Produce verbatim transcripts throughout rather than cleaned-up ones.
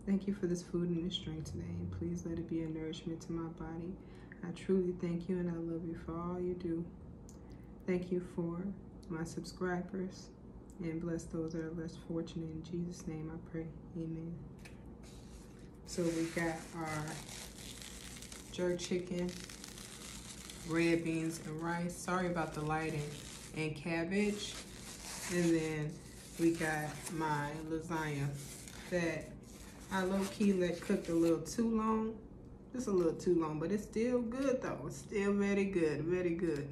Thank you for this food and this drink today, and please let it be a nourishment to my body. I truly thank you and I love you for all you do. Thank you for my subscribers, and bless those that are less fortunate. In Jesus' name I pray, amen. So we got our jerk chicken, red beans and rice. Sorry about the lighting. And cabbage. And then we got my lasagna that I low-key let cook a little too long. Just a little too long, but it's still good though. It's still very good, very good.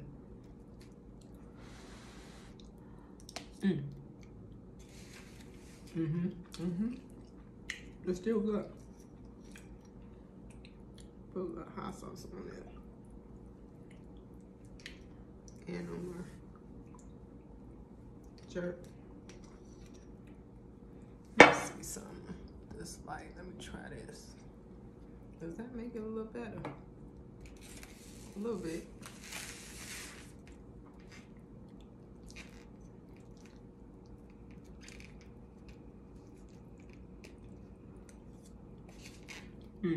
Mm. Mm-hmm, mm-hmm. It's still good. Put a little hot sauce on it. And on my jerk. Let's see something. This light, let me try this. Does that make it a little better? A little bit. Hmm.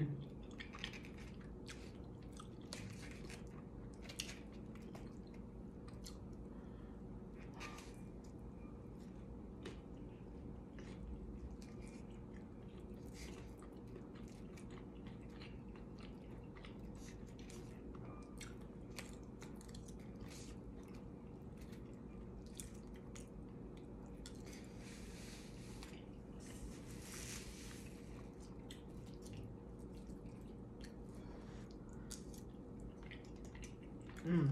Mm.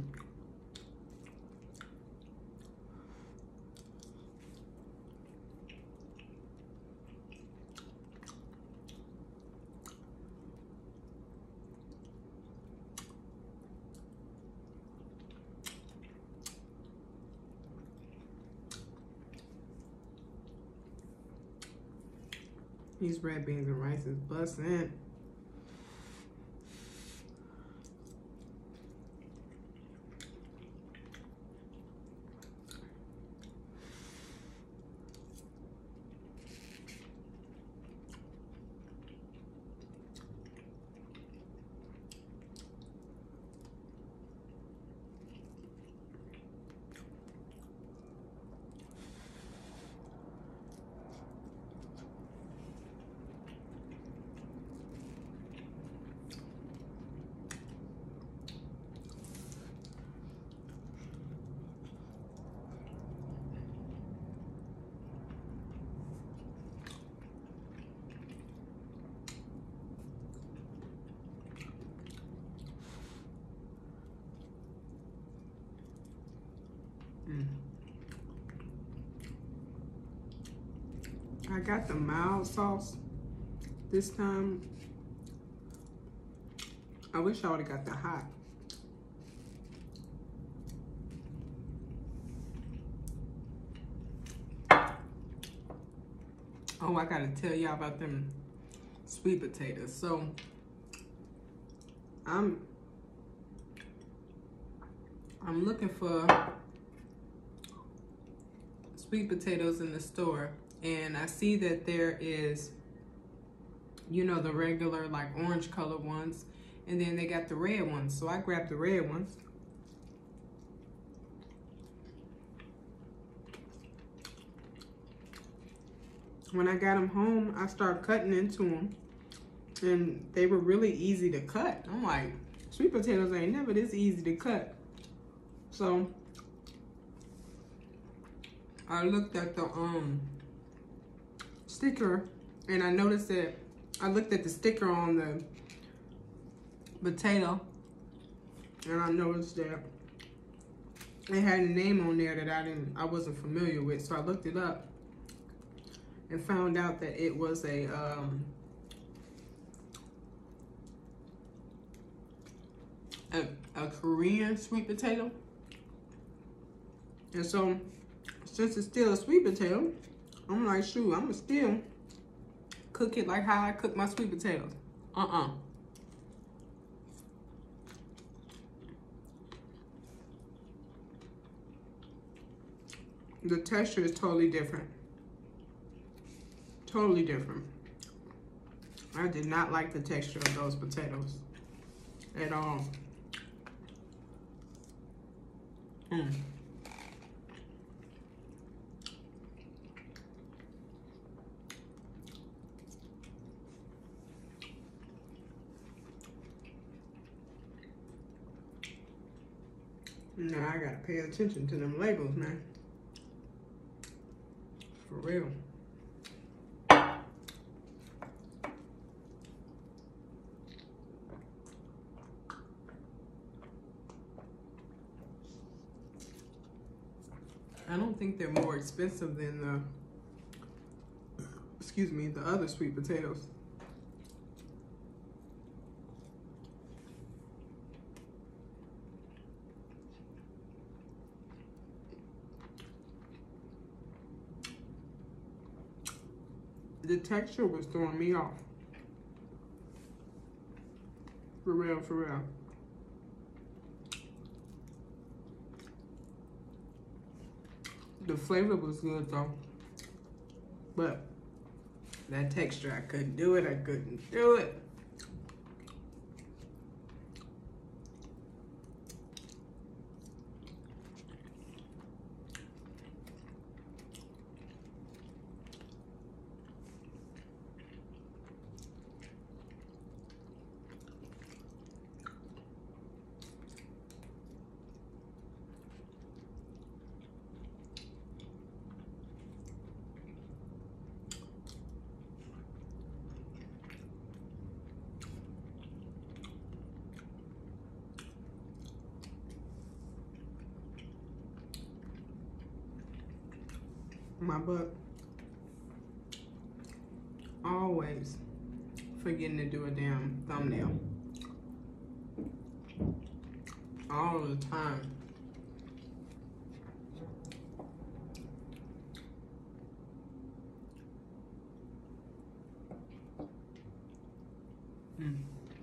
These red beans and rice is busting. Mm. I got the mild sauce this time. I wish I would have got the hot. Oh, I gotta tell y'all about them sweet potatoes. So I'm I'm looking for sweet potatoes in the store, and I see that there is, you know, the regular like orange color ones, and then they got the red ones. So I grabbed the red ones. When I got them home, I started cutting into them, and they were really easy to cut. I'm like, sweet potatoes ain't never this easy to cut. So I looked at the um sticker, and I noticed that I looked at the sticker on the potato, and I noticed that it had a name on there that I didn't I wasn't familiar with. So I looked it up and found out that it was a um a, a Korean sweet potato. And so since it's still a sweet potato, I'm like, shoot, I'm gonna still cook it like how I cook my sweet potatoes. Uh-uh. The texture is totally different. Totally different. I did not like the texture of those potatoes at all. Mm. Now I gotta pay attention to them labels, man. For real. I don't think they're more expensive than the, excuse me, the other sweet potatoes. The texture was throwing me off. For real, for real. The flavor was good though. But that texture, I couldn't do it, I couldn't do it. My butt always forgetting to do a damn thumbnail all the time. Mm.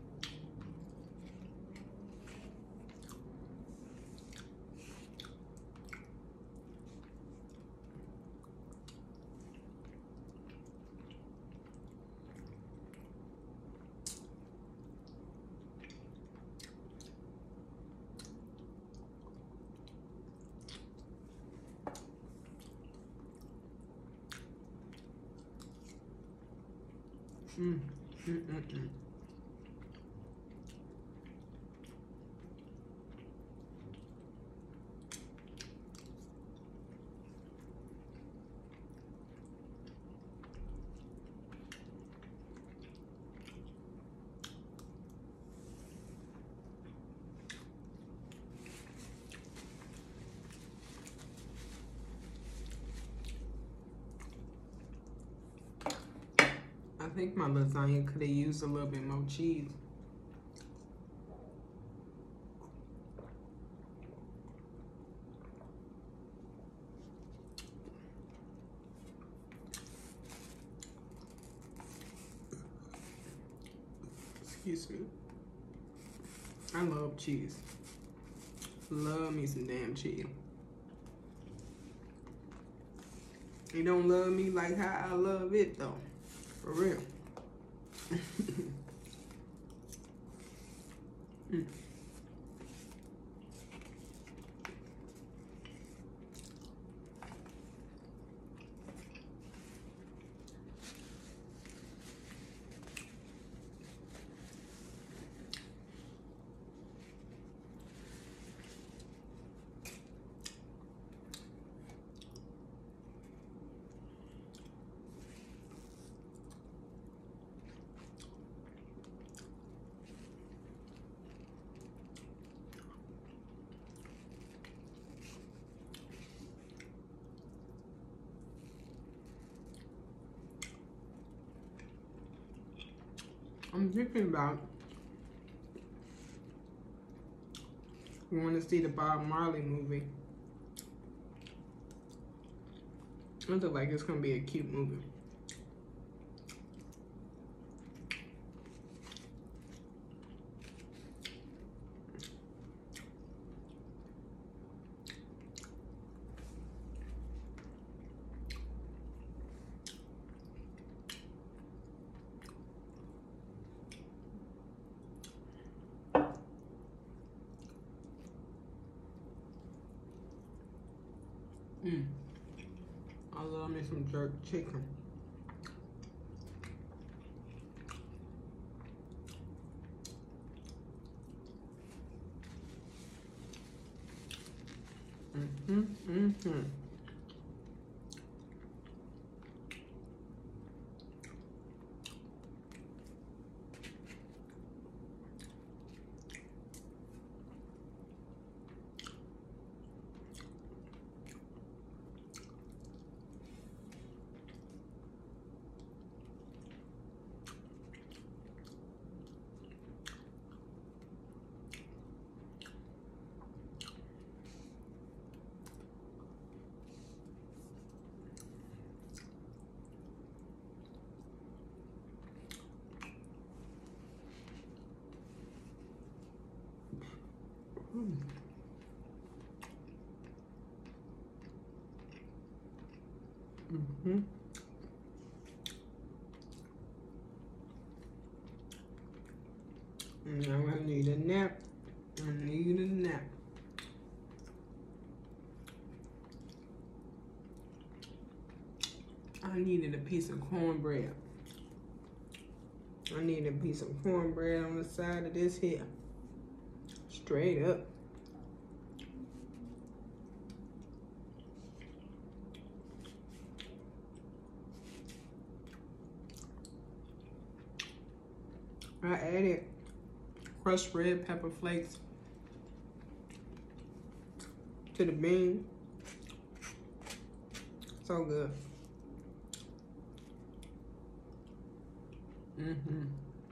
Mm. Mm, mm, mm. I think my lasagna could have used a little bit more cheese. Excuse me. I love cheese. Love me some damn cheese. You don't love me like how I love it though. For real. Mm. I'm thinking about going to see the Bob Marley movie. It looks like it's gonna be a cute movie. Mm. I love me some jerk chicken. Mm-hmm, mm-hmm. Mm. Mm-hmm. Now I need a nap. I need a nap. I needed a piece of cornbread. I need a piece of cornbread on the side of this here. Straight up. I added crushed red pepper flakes to the bean. So good. Mm-hmm.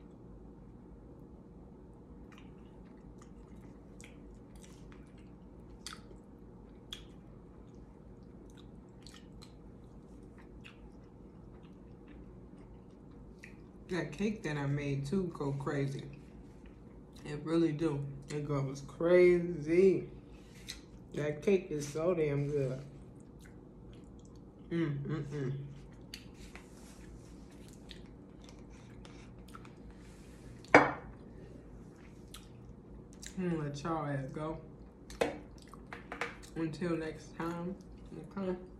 That cake that I made too go crazy. It really do. It goes crazy. That cake is so damn good. Mm, mm, mm. I'm gonna let y'all ass go. Until next time. Okay.